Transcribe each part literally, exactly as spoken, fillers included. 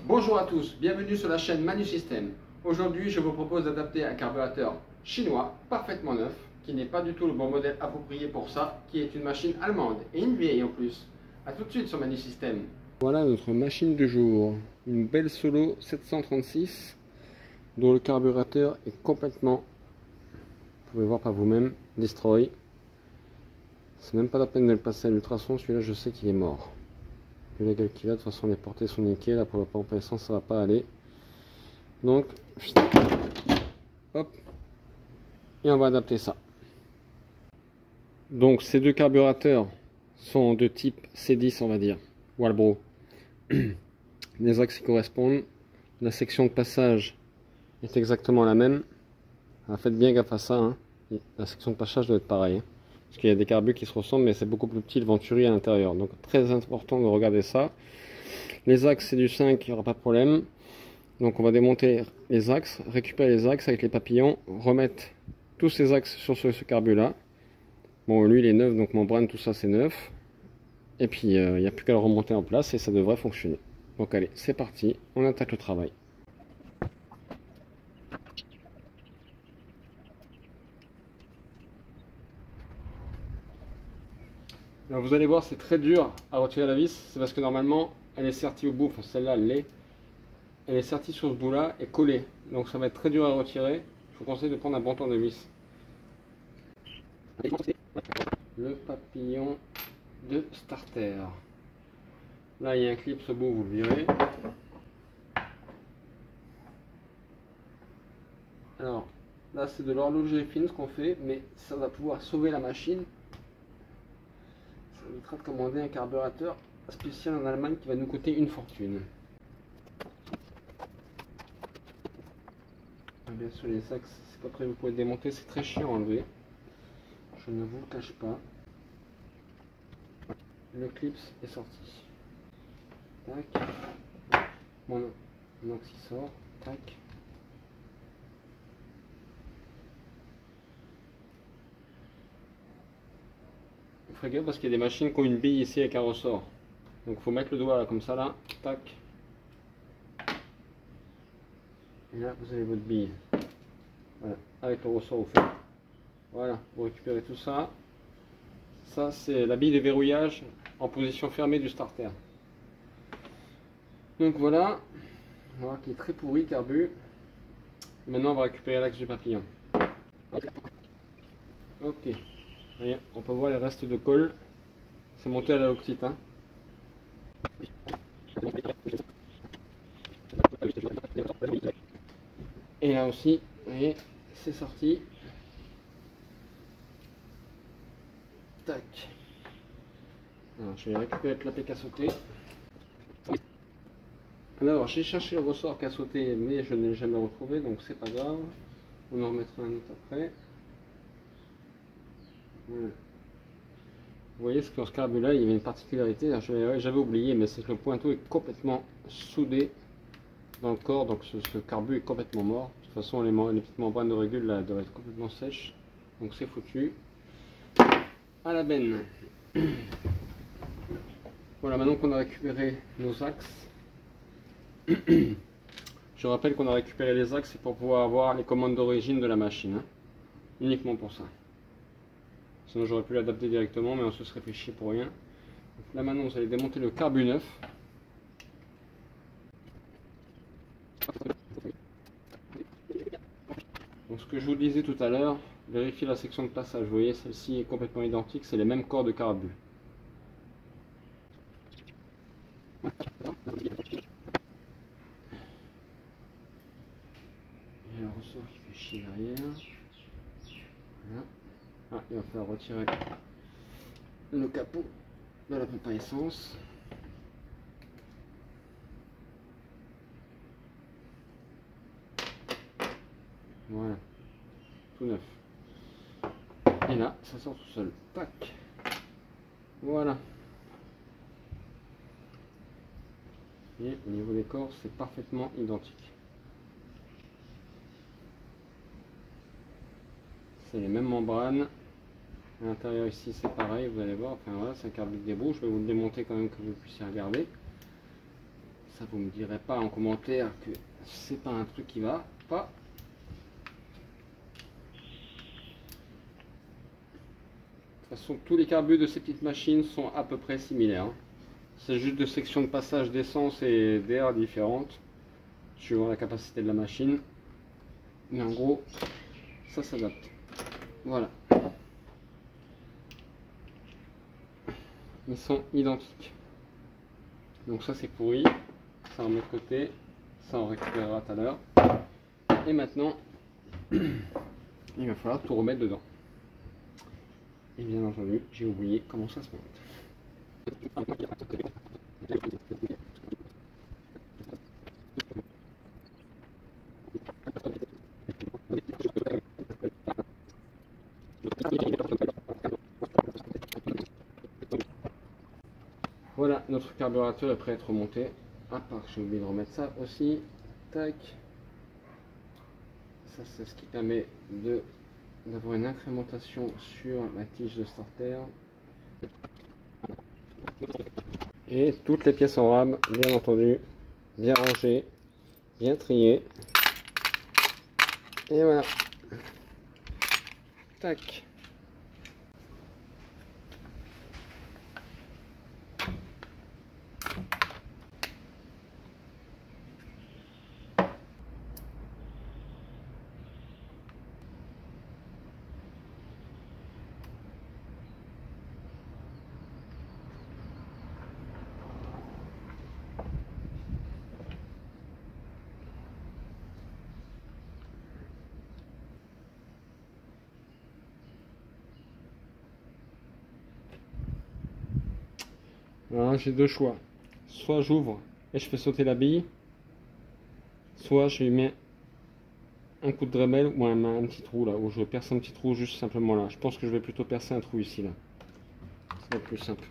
Bonjour à tous, bienvenue sur la chaîne Manu System. Aujourd'hui, je vous propose d'adapter un carburateur chinois parfaitement neuf, qui n'est pas du tout le bon modèle approprié pour ça, qui est une machine allemande et une vieille en plus. A tout de suite sur Manu System. Voilà notre machine du jour, une belle Solo sept cent trente-six, dont le carburateur est complètement, vous pouvez voir par vous-même, destroy. C'est même pas la peine de le passer à l'ultrason, celui-là je sais qu'il est mort. Vu la gueule qu'il a, de toute façon les portées sont nickel, là pour la pompe à essence ça va pas aller. Donc, hop, et on va adapter ça. Donc ces deux carburateurs sont de type C dix on va dire, Walbro. Les axes y correspondent, la section de passage est exactement la même. Alors faites bien gaffe à ça, hein. La section de passage doit être pareille. Hein. Parce qu'il y a des carbus qui se ressemblent, mais c'est beaucoup plus petit le venturi à l'intérieur. Donc très important de regarder ça. Les axes c'est du cinq, il n'y aura pas de problème. Donc on va démonter les axes, récupérer les axes avec les papillons, remettre tous ces axes sur ce, ce carbut là. Bon lui il est neuf, donc membrane tout ça c'est neuf. Et puis il euh, n'y a plus qu'à le remonter en place et ça devrait fonctionner. Donc allez, c'est parti, on attaque le travail. Alors vous allez voir, c'est très dur à retirer la vis, c'est parce que normalement elle est sertie au bout, enfin celle-là elle l'est, elle est sertie sur ce bout là et collée, donc ça va être très dur à retirer. Je vous conseille de prendre un bon tournevis. Le papillon de starter. Là il y a un clip au bout, vous le verrez. Alors là c'est de l'horlogerie fine ce qu'on fait, mais ça va pouvoir sauver la machine. On évitera de commander un carburateur spécial en Allemagne qui va nous coûter une fortune. Bien sûr les axes, c'est pas prévu pour être démonté, c'est très chiant à enlever. Je ne vous le cache pas. Le clip est sorti. Tac. Mon axe qui sort. Tac. Faites gaffe parce qu'il y a des machines qui ont une bille ici avec un ressort. Donc il faut mettre le doigt là, comme ça là, tac. Et là vous avez votre bille. Voilà, avec le ressort au fond. Voilà, vous récupérez tout ça. Ça c'est la bille de verrouillage en position fermée du starter. Donc voilà, on va voir qu'il est très pourri carbu. Maintenant on va récupérer l'axe du papillon. Ok. Voyez, on peut voir les restes de colle, c'est monté à la loctite. Hein. Et là aussi, vous voyez, c'est sorti. Tac. Alors, je vais récupérer le clapet qui a sauté. Alors, j'ai cherché le ressort qui a sauté, mais je ne l'ai jamais retrouvé, donc c'est pas grave. On en remettra un autre après. Voilà. Vous voyez ce que ce carbure là, il y avait une particularité, j'avais oublié, mais c'est que le pointeau est complètement soudé dans le corps, donc ce, ce carbure est complètement mort. De toute façon, les, les petites membranes de régule là doivent être complètement sèches, donc c'est foutu. À la benne. Voilà, maintenant qu'on a récupéré nos axes, je rappelle qu'on a récupéré les axes, c'est pour pouvoir avoir les commandes d'origine de la machine, hein. Uniquement pour ça. Sinon j'aurais pu l'adapter directement, mais on se serait fait chier pour rien. Donc là maintenant vous allez démonter le carbu neuf. Donc ce que je vous disais tout à l'heure, vérifiez la section de passage. Vous voyez, celle-ci est complètement identique, c'est les mêmes corps de carbu. Il y a un ressort qui fait chier derrière. Voilà. Ah, il va falloir retirer le capot de la pompe à essence. Voilà, tout neuf. Et là, ça sort tout seul. Tac. Voilà. Et au niveau des corps, c'est parfaitement identique. C'est les mêmes membranes. À l'intérieur ici c'est pareil, vous allez voir, enfin voilà, c'est un carbure de débrouille, je vais vous le démonter quand même que vous puissiez regarder. Ça, vous me direz pas en commentaire que c'est pas un truc qui va pas. De toute façon, tous les carbus de ces petites machines sont à peu près similaires. Hein. C'est juste de sections de passage d'essence et d'air différentes, suivant la capacité de la machine. Mais en gros, ça s'adapte. Voilà. Ils sont identiques. Donc ça c'est pourri. Ça on met de côté. Ça on récupérera tout à l'heure. Et maintenant, il va falloir tout remettre dedans. Et bien entendu, j'ai oublié comment ça se monte. Voilà, notre carburateur est prêt à être remonté. À part que j'ai oublié de remettre ça aussi. Tac. Ça c'est ce qui permet de d'avoir une incrémentation sur la tige de starter. Et toutes les pièces en rame, bien entendu, bien rangées, bien triées. Et voilà. Tac. Voilà, j'ai deux choix. Soit j'ouvre et je fais sauter la bille, soit je lui mets un coup de Dremel ou un, un petit trou là, où je vais percer un petit trou juste simplement là. Je pense que je vais plutôt percer un trou ici là. C'est le plus simple.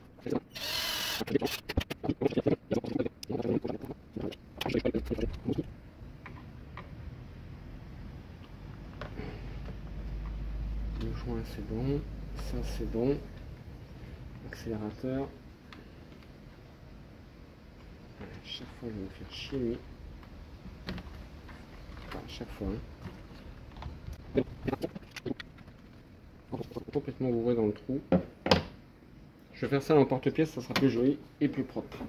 Le joint c'est bon, ça c'est bon. Accélérateur. À chaque fois je vais me faire chier lui. Enfin, à chaque fois. Hein. Complètement ouvert dans le trou. Je vais faire ça en porte-pièce, ça sera plus joli et plus propre.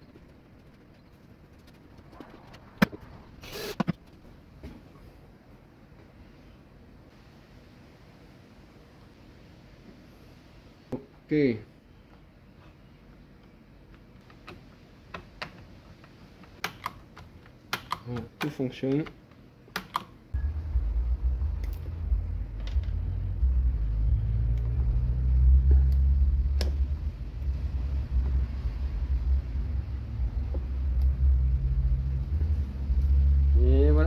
Ok. Voilà, tout fonctionne. Et voilà.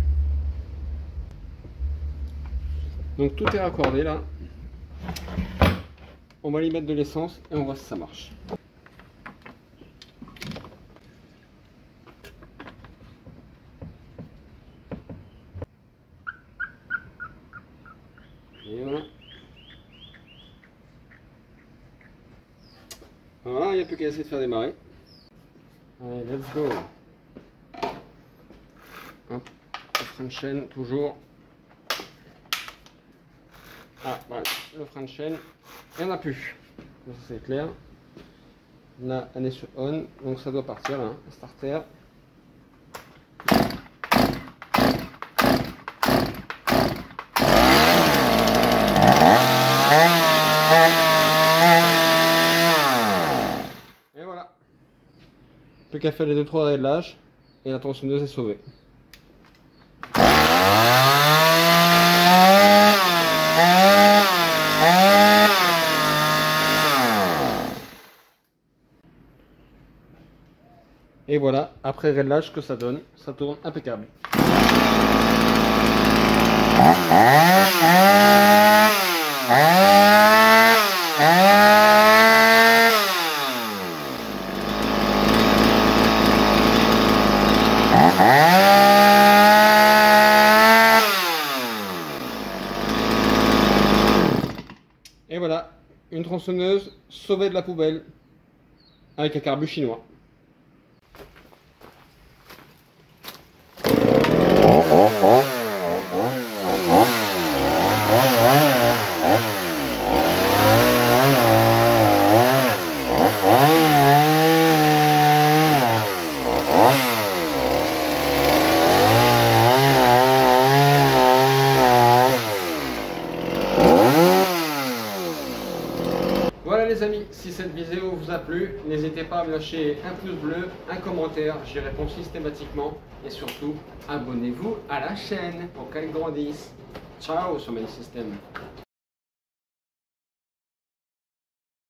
Donc tout est raccordé là. On va y mettre de l'essence et on voit si ça marche. Et voilà. Voilà, il n'y a plus qu'à essayer de faire démarrer. Allez, let's go. Hop, le frein de chaîne toujours. Ah, voilà, le frein de chaîne. Il n'y en a plus. Ça c'est clair. Là, elle est sur on, donc ça doit partir là, hein, starter. Et voilà. Plus qu'à faire les deux trois réglages et la tronçonneuse est sauvée. Et voilà, après réglage, que ça donne, ça tourne impeccable. Et voilà, une tronçonneuse sauvée de la poubelle avec un carbu chinois. si cette vidéo vous a plu, n'hésitez pas à me lâcher un pouce bleu, un commentaire, j'y réponds systématiquement. Et surtout, abonnez-vous à la chaîne pour qu'elle grandisse. Ciao sur Mail System.